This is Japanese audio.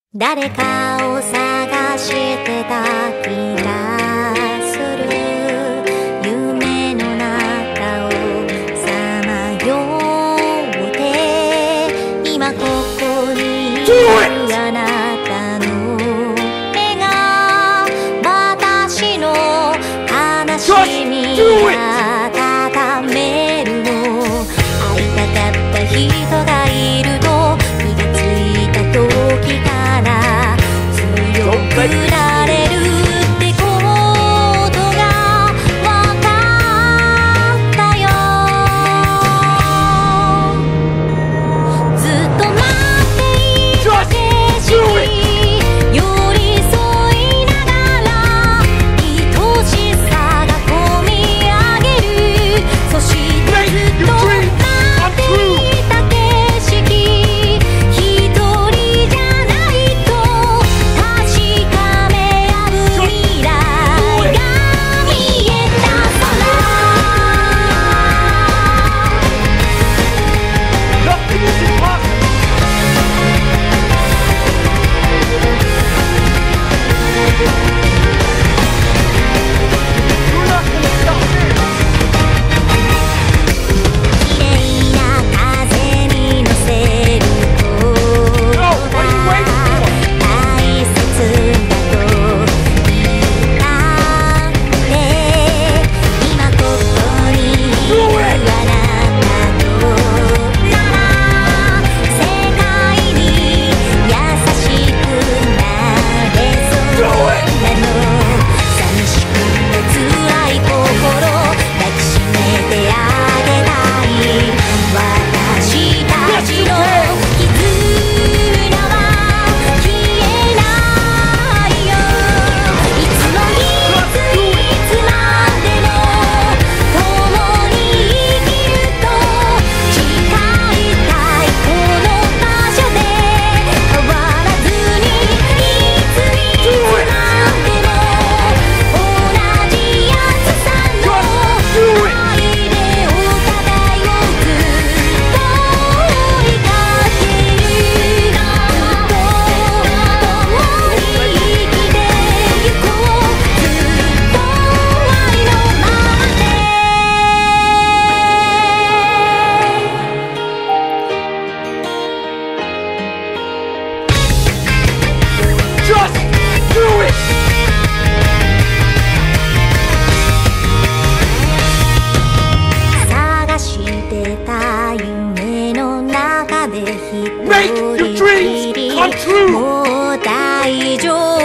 誰かを探してた気がする。夢の中をさまよって今ここにいるあなたの目が私の悲しみ温めるの。会いたかった人がいると気がついた時から強くなれるってことが分かったよ。ずっと待っていた景色寄り添いながら愛しさがこみ上げる。そしてずっと待っていた景色一人じゃないと確かめ合う未来が見えた空。 Nothing is impossible. You're not gonna stop me. 綺麗な風に乗せる言 No, what are you waiting 葉 for? 大切だと言ったって今ここにいるあなたとなら世界に優しくなれそうなの。寂しくて辛い心抱きしめてあげたい。私たちの絆は消えないよ。いつもいつまでも共に生きると誓いたい。この場所で変わらずにいつまでも同じやつさの愛でお互いをずっと追いかける。ずっと共に生きてゆこう。ずっと愛のままで。 Just do it. 探してた夢の中で一 Make your 人 dreams きり come true. もう大丈夫